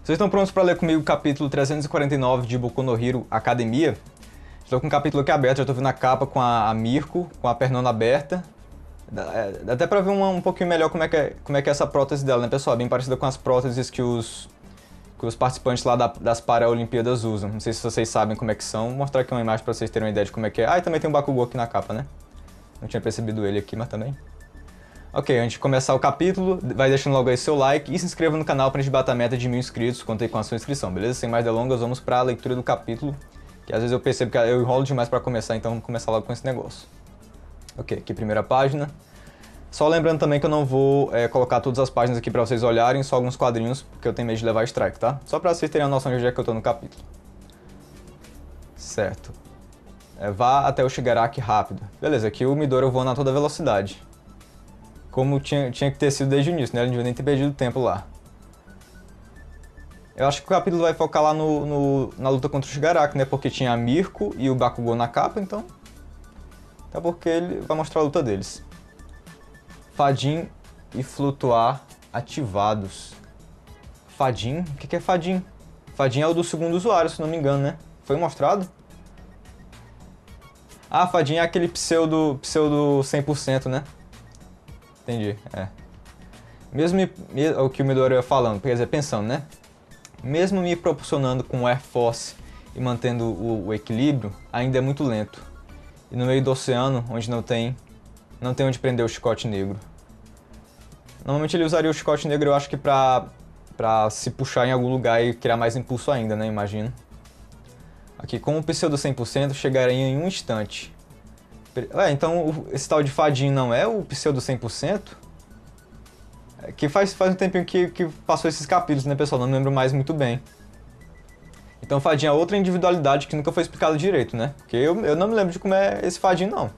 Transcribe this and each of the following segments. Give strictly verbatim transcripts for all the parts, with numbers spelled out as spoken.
Vocês estão prontos para ler comigo o capítulo trezentos e quarenta e nove de Boku no Hero Academia? Estou com o capítulo aqui aberto, já estou vendo a capa com a, a Mirko, com a pernona aberta. Dá, é, dá até para ver uma, um pouquinho melhor como é, que é, como é que é essa prótese dela, né, pessoal? Bem parecida com as próteses que os, que os participantes lá da, das Paralimpíadas usam. Não sei se vocês sabem como é que são. Vou mostrar aqui uma imagem para vocês terem uma ideia de como é que é. Ah, e também tem um Bakugou aqui na capa, né? Não tinha percebido ele aqui, mas também. Ok, antes de começar o capítulo, vai deixando logo aí seu like e se inscreva no canal para a gente bater a meta de mil inscritos. Contei com a sua inscrição, beleza? Sem mais delongas, vamos para a leitura do capítulo. Que às vezes eu percebo que eu enrolo demais para começar, então vamos começar logo com esse negócio. Ok, aqui primeira página. Só lembrando também que eu não vou é, colocar todas as páginas aqui para vocês olharem, só alguns quadrinhos, porque eu tenho medo de levar strike, tá? Só para vocês terem a noção de onde é que eu tô no capítulo. Certo. É, vá até o Shigaraki rápido. Beleza, aqui o Midori voa a toda velocidade. Como tinha, tinha que ter sido desde o início, né? Ele não devia nem ter perdido tempo lá. Eu acho que o capítulo vai focar lá no, no, na luta contra o Shigaraki, né? Porque tinha a Mirko e o Bakugou na capa, então... Até porque ele vai mostrar a luta deles. Fadin e Flutuar ativados. Fadin? O que, que é Fadin? Fadin é o do segundo usuário, se não me engano, né? Foi mostrado? Ah, Fadin é aquele pseudo, pseudo cem por cento, né? Entendi, é. Mesmo me, me, o que o Midori ia falando, quer dizer, pensando, né? Mesmo me proporcionando com o Air Force e mantendo o, o equilíbrio, ainda é muito lento. E no meio do oceano, onde não tem, não tem onde prender o chicote negro. Normalmente ele usaria o chicote negro, eu acho que pra, pra se puxar em algum lugar e criar mais impulso ainda, né? Imagino. Aqui, com o pseudo cem por cento, chegaria em um instante. Ué, então esse tal de Fadin não é o pseudo cem por cento? É que faz, faz um tempinho que, que passou esses capítulos, né, pessoal? Não me lembro mais muito bem. Então Fadin é outra individualidade que nunca foi explicada direito, né? Porque eu, eu não me lembro de como é esse Fadin, não.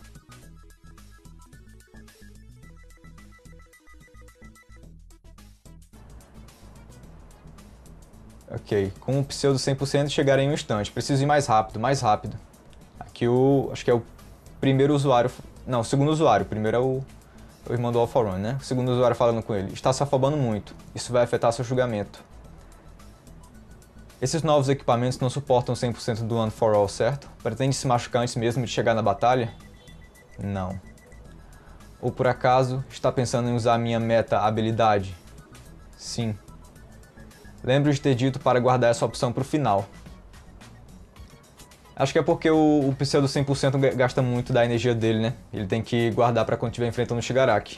Ok, com o pseudo cem por cento chegarei em um instante. Preciso ir mais rápido, mais rápido. Aqui o... acho que é o primeiro usuário... Não, o segundo usuário. O primeiro é o, o irmão do All For One, né? O segundo usuário falando com ele. Está se afobando muito. Isso vai afetar seu julgamento. Esses novos equipamentos não suportam cem por cento do One For All, certo? Pretende se machucar antes mesmo de chegar na batalha? Não. Ou por acaso, está pensando em usar a minha meta-habilidade? Sim. Lembro de ter dito para guardar essa opção para o final. Acho que é porque o, o pseudo cem por cento gasta muito da energia dele, né? Ele tem que guardar para quando estiver enfrentando o Shigaraki.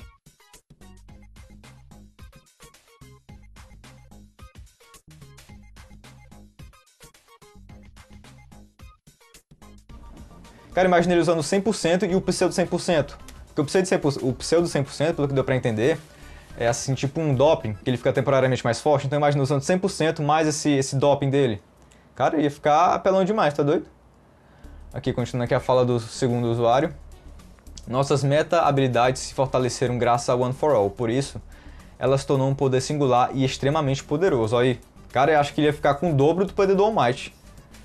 Cara, imagina ele usando cem por cento e o pseudo cem por cento. Porque o pseudo cem por cento, o pseudo cem por cento, pelo que deu pra entender, é assim, tipo um doping, que ele fica temporariamente mais forte. Então imagina usando cem por cento mais esse, esse doping dele. Cara, ia ficar apelão demais, tá doido? Aqui, continuando aqui a fala do segundo usuário. Nossas meta-habilidades se fortaleceram graças ao One For All. Por isso, elas se tornou um poder singular e extremamente poderoso. Olha aí. Cara, eu acho que ele ia ficar com o dobro do poder do All Might.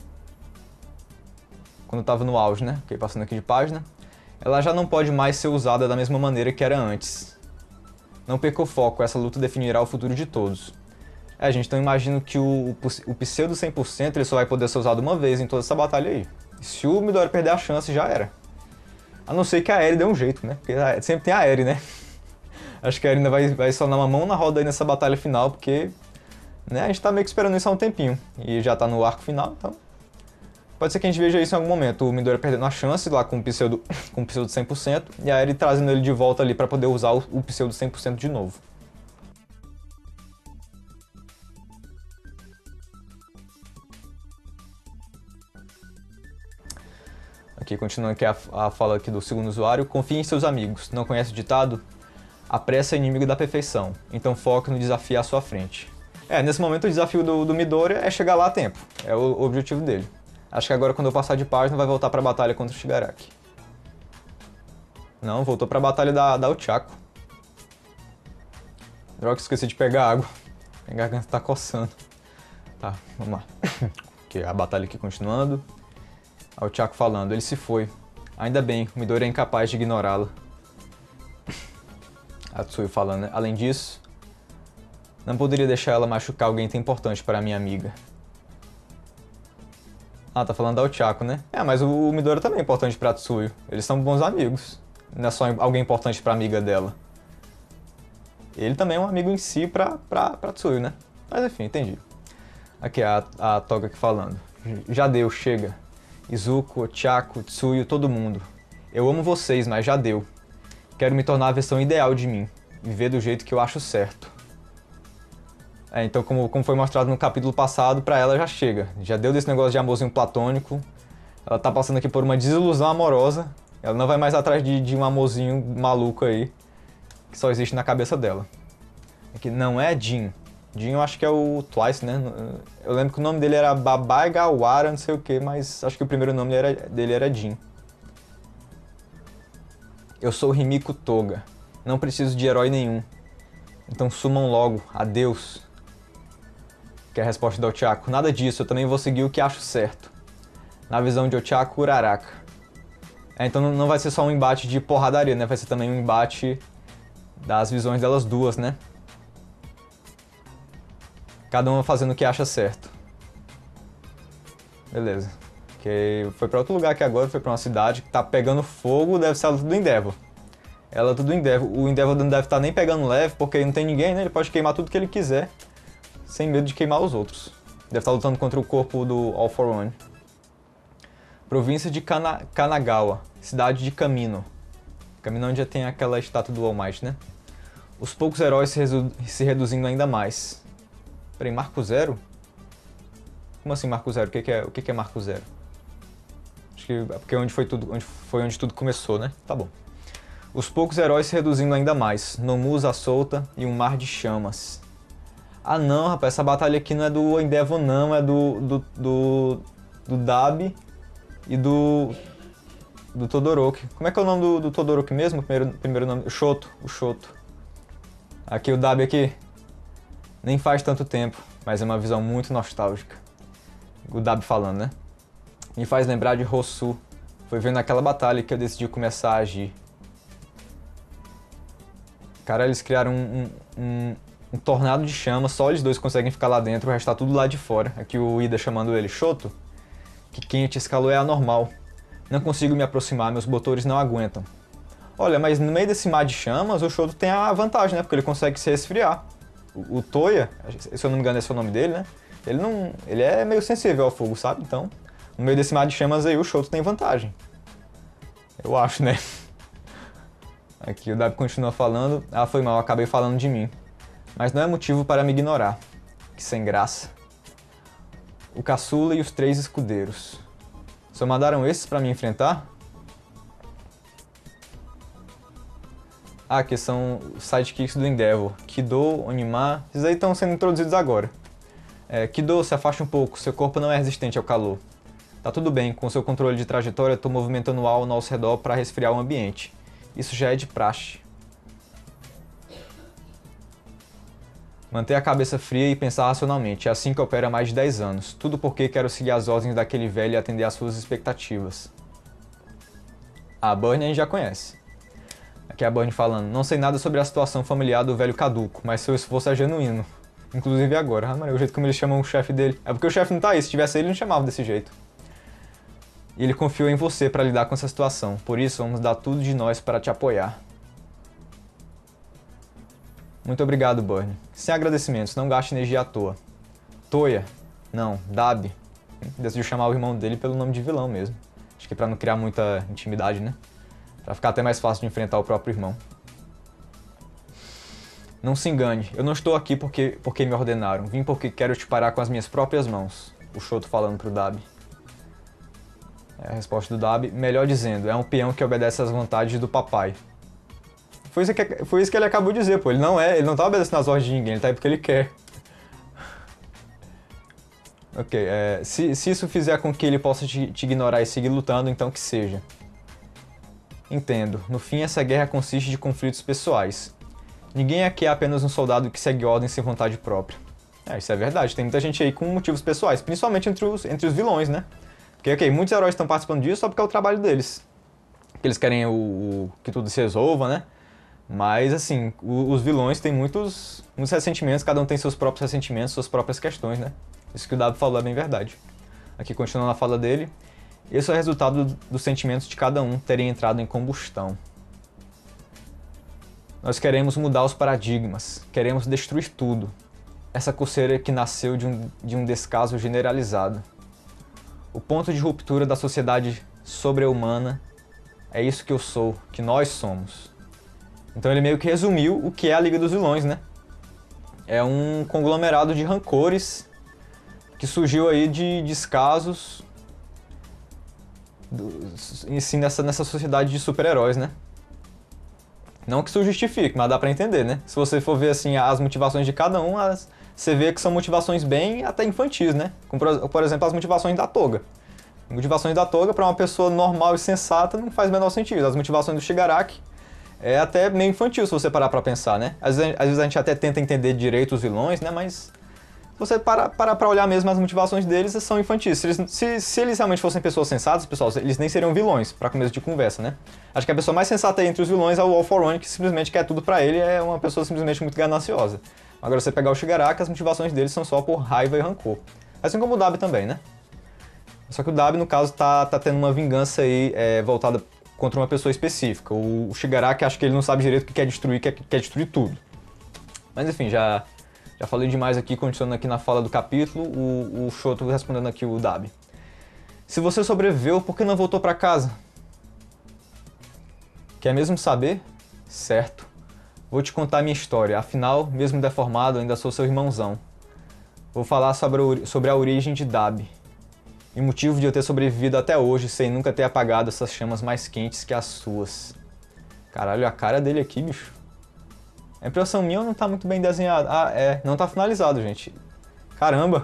Quando estava no auge, né? Ok, passando aqui de página. Ela já não pode mais ser usada da mesma maneira que era antes. Não perca o foco, essa luta definirá o futuro de todos. É, gente, então imagino que o, o, o pseudo cem por cento ele só vai poder ser usado uma vez em toda essa batalha aí. E se o Midori perder a chance, já era. A não ser que a Eri dê um jeito, né? Porque sempre tem a Eri, né? Acho que a Eri ainda vai, vai só dar uma mão na roda aí nessa batalha final, porque né, a gente tá meio que esperando isso há um tempinho. E já tá no arco final, então... Pode ser que a gente veja isso em algum momento, o Midori perdendo a chance lá com o pseudo, com o pseudo cem por cento, e a Eri trazendo ele de volta ali pra poder usar o, o pseudo cem por cento de novo. Aqui, continuando aqui a, a fala aqui do segundo usuário. Confie em seus amigos. Não conhece o ditado? A pressa é inimigo da perfeição, então foque no desafio à sua frente. É, nesse momento o desafio do, do Midori é chegar lá a tempo. É o, o objetivo dele. Acho que agora quando eu passar de página vai voltar pra batalha contra o Shigaraki. Não, voltou pra batalha da, da Ochako. Droga, esqueci de pegar água. Minha garganta tá coçando. Tá, vamos lá. Ok, a batalha aqui continuando. A Ochako falando, ele se foi. Ainda bem, o Midori é incapaz de ignorá-la. A Tsuyu falando, né? Além disso, Não poderia deixar ela machucar alguém tão importante para minha amiga. Ah, tá falando da Ochako, né? É, mas o Midori também é importante pra Tsuyu. Eles são bons amigos. Não é só alguém importante pra amiga dela. Ele também é um amigo em si pra, pra, pra Tsuyu, né? Mas enfim, entendi. Aqui a, a Toga aqui falando. Já deu, chega. Izuku, Ochako, Tsuyu, todo mundo. Eu amo vocês, mas já deu. Quero me tornar a versão ideal de mim. Viver do jeito que eu acho certo. É, então, como, como foi mostrado no capítulo passado, pra ela já chega. Já deu desse negócio de amorzinho platônico. Ela tá passando aqui por uma desilusão amorosa. Ela não vai mais atrás de, de um amorzinho maluco aí, que só existe na cabeça dela. Aqui, não é Jin. Jin eu acho que é o Twice, né? Eu lembro que o nome dele era Babai Gawara, não sei o que, mas acho que o primeiro nome era, dele era Jin. Eu sou Himiko Toga. Não preciso de herói nenhum. Então sumam logo. Adeus. Que é a resposta da Ochako. Nada disso, eu também vou seguir o que acho certo. Na visão de Ochako, Uraraka. É, então não vai ser só um embate de porradaria, né? Vai ser também um embate das visões delas duas, né? Cada uma fazendo o que acha certo. Beleza. Que foi pra outro lugar aqui agora, foi pra uma cidade que tá pegando fogo, deve ser a luta do Endeavor. É a luta do Endeavor. O Endeavor não deve estar nem pegando leve, porque não tem ninguém, né? Ele pode queimar tudo que ele quiser, sem medo de queimar os outros. Deve estar lutando contra o corpo do All for One. Província de Kana Kanagawa, cidade de Kamino. Kamino onde já tem aquela estátua do All Might, né? Os poucos heróis se, se reduzindo ainda mais. Peraí, Marco Zero? Como assim Marco Zero? O que, que, é, o que, que é Marco Zero? Acho que é porque onde foi, tudo, onde foi onde tudo começou, né? Tá bom. Os poucos heróis se reduzindo ainda mais. Nomusa solta e um mar de chamas. Ah não, rapaz, essa batalha aqui não é do Endeavor não, é do, do, do, do Dabi e do, do Todoroki. Como é que é o nome do, do Todoroki mesmo? O primeiro, primeiro nome? O Shoto, o Shoto. Aqui o Dabi aqui. Nem faz tanto tempo, mas é uma visão muito nostálgica. O Dabi falando, né? Me faz lembrar de Rosu. Foi vendo aquela batalha que eu decidi começar a agir. Cara, eles criaram um, um, um, um tornado de chama, só eles dois conseguem ficar lá dentro, o resto tá tudo lá de fora. Aqui o Ida chamando ele Shoto, que quente esse calor é anormal. Não consigo me aproximar, meus motores não aguentam. Olha, mas no meio desse mar de chamas, o Shoto tem a vantagem, né? Porque ele consegue se resfriar. O, o Toya, se eu não me engano esse é o nome dele, né? Ele não, ele é meio sensível ao fogo, sabe? Então, no meio desse mar de chamas aí, o Shoto tem vantagem. Eu acho, né? Aqui o Dabi continua falando. Ah, foi mal, acabei falando de mim. Mas não é motivo para me ignorar. Que sem graça. O caçula e os três escudeiros. Só mandaram esses para me enfrentar? Ah, que são os sidekicks do Endeavor. Kido, Onima... Esses aí estão sendo introduzidos agora. É, Kido, se afaste um pouco. Seu corpo não é resistente ao calor. Tá tudo bem. Com seu controle de trajetória, estou movimentando o ar ao nosso redor para resfriar o ambiente. Isso já é de praxe. Manter a cabeça fria e pensar racionalmente. É assim que opera há mais de dez anos. Tudo porque quero seguir as ordens daquele velho e atender às suas expectativas. A Burnie a gente já conhece. Aqui é a Burnie falando. Não sei nada sobre a situação familiar do velho caduco, mas seu esforço é genuíno. Inclusive agora. Ah, mano, o jeito como eles chamam o chefe dele. É porque o chefe não tá aí. Se tivesse ele, ele não chamava desse jeito. E ele confiou em você para lidar com essa situação. Por isso, vamos dar tudo de nós para te apoiar. Muito obrigado, Burnie. Sem agradecimentos, não gaste energia à toa. Toya. Não, Dabi. Decidiu chamar o irmão dele pelo nome de vilão mesmo. Acho que para não criar muita intimidade, né? Para ficar até mais fácil de enfrentar o próprio irmão. Não se engane, eu não estou aqui porque, porque me ordenaram. Vim porque quero te parar com as minhas próprias mãos. O Shoto falando pro Dabi. É a resposta do Dabi. Melhor dizendo, é um peão que obedece às vontades do papai. Foi isso que, foi isso que ele acabou de dizer, pô. Ele não é, ele não tá obedecendo às ordens de ninguém, ele tá aí porque ele quer. Ok, é, se, se isso fizer com que ele possa te, te ignorar e seguir lutando, então que seja. Entendo. No fim, essa guerra consiste de conflitos pessoais. Ninguém aqui é apenas um soldado que segue ordens sem vontade própria. É, isso é verdade. Tem muita gente aí com motivos pessoais, principalmente entre os, entre os vilões, né? Porque, ok, muitos heróis estão participando disso só porque é o trabalho deles. Que eles querem o, o, que tudo se resolva, né? Mas, assim, o, os vilões têm muitos, muitos ressentimentos, cada um tem seus próprios ressentimentos, suas próprias questões, né? Isso que o W falou é bem verdade. Aqui, continuando a fala dele, esse é o resultado dos sentimentos de cada um terem entrado em combustão. Nós queremos mudar os paradigmas, queremos destruir tudo. Essa coceira que nasceu de um, de um descaso generalizado. O ponto de ruptura da sociedade sobre-humana é isso que eu sou, que nós somos. Então ele meio que resumiu o que é a Liga dos Vilões, né? É um conglomerado de rancores que surgiu aí de descasos do, assim, nessa, nessa sociedade de super-heróis, né? Não que isso justifique, mas dá pra entender, né? Se você for ver assim, as motivações de cada um, as, você vê que são motivações bem até infantis, né? Como, por exemplo, as motivações da Toga. Motivações da Toga para uma pessoa normal e sensata não faz o menor sentido. As motivações do Shigaraki é até meio infantil se você parar pra pensar, né? Às vezes, às vezes a gente até tenta entender direito os vilões, né? Mas se você parar, parar pra olhar mesmo as motivações deles, são infantis. Se eles, se, se eles realmente fossem pessoas sensatas, pessoal, eles nem seriam vilões, pra começo de conversa, né? Acho que a pessoa mais sensata entre os vilões é o All for One, que simplesmente quer tudo pra ele, é uma pessoa simplesmente muito gananciosa. Agora, você pegar o Shigaraki, as motivações dele são só por raiva e rancor. Assim como o W também, né? Só que o W, no caso, tá, tá tendo uma vingança aí é, voltada contra uma pessoa específica. O, o Shigaraki, acho que ele não sabe direito o que quer destruir, quer, quer destruir tudo. Mas enfim, já, já falei demais aqui, continuando aqui na fala do capítulo, o, o Shoto respondendo aqui o W. Se você sobreviveu, por que não voltou pra casa? Quer mesmo saber? Certo. Vou te contar a minha história, afinal, mesmo deformado, ainda sou seu irmãozão. Vou falar sobre a, sobre a origem de Dabi. E motivo de eu ter sobrevivido até hoje sem nunca ter apagado essas chamas mais quentes que as suas. Caralho, a cara dele aqui, bicho. A impressão minha não tá muito bem desenhada. Ah, é. Não tá finalizado, gente. Caramba.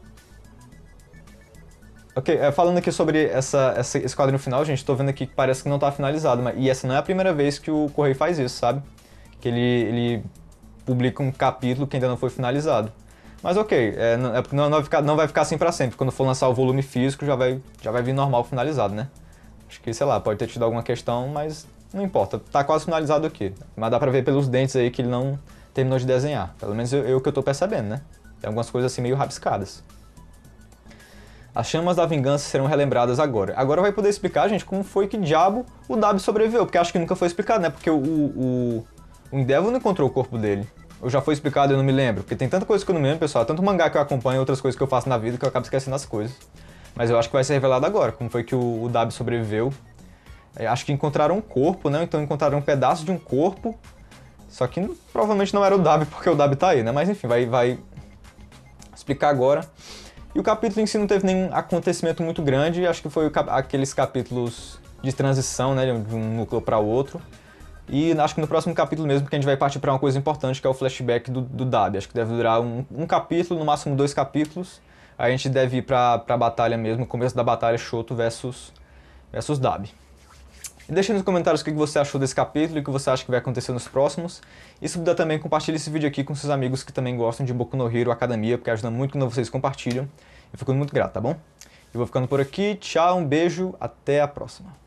Ok, é, falando aqui sobre essa, essa, esse quadrinho final, gente, tô vendo aqui que parece que não tá finalizado. Mas, e essa não é a primeira vez que o Correio faz isso, sabe? Que ele, ele publica um capítulo que ainda não foi finalizado. Mas ok, é, não, é porque não, não, vai ficar, não vai ficar assim pra sempre. Quando for lançar o volume físico, já vai, já vai vir normal finalizado, né? Acho que, sei lá, pode ter tido alguma questão, mas não importa. Tá quase finalizado aqui. Mas dá pra ver pelos dentes aí que ele não terminou de desenhar. Pelo menos eu, eu que eu tô percebendo, né? Tem algumas coisas assim meio rabiscadas. As chamas da vingança serão relembradas agora. Agora vai poder explicar, gente, como foi que diabo o W sobreviveu. Porque acho que nunca foi explicado, né? Porque o, o, o Endeavor não encontrou o corpo dele. Ou já foi explicado e eu não me lembro. Porque tem tanta coisa que eu não me lembro, pessoal. Tanto mangá que eu acompanho, outras coisas que eu faço na vida que eu acabo esquecendo as coisas. Mas eu acho que vai ser revelado agora, como foi que o, o W sobreviveu. É, acho que encontraram um corpo, né? Então encontraram um pedaço de um corpo. Só que provavelmente não era o W, porque o W tá aí, né? Mas enfim, vai, vai explicar agora. E o capítulo em si não teve nenhum acontecimento muito grande. Acho que foi aqueles capítulos de transição, né? De um núcleo para o outro. E acho que no próximo capítulo mesmo que a gente vai partir para uma coisa importante, que é o flashback do, do Dabi. Acho que deve durar um, um capítulo, no máximo dois capítulos. Aí a gente deve ir para a batalha mesmo, o começo da batalha Shoto versus, versus Dabi. E deixa nos comentários o que você achou desse capítulo e o que você acha que vai acontecer nos próximos. E se puder também, compartilhe esse vídeo aqui com seus amigos que também gostam de Boku no Hero Academia, porque ajuda muito quando vocês compartilham. Eu fico muito grato, tá bom? Eu vou ficando por aqui, tchau, um beijo, até a próxima.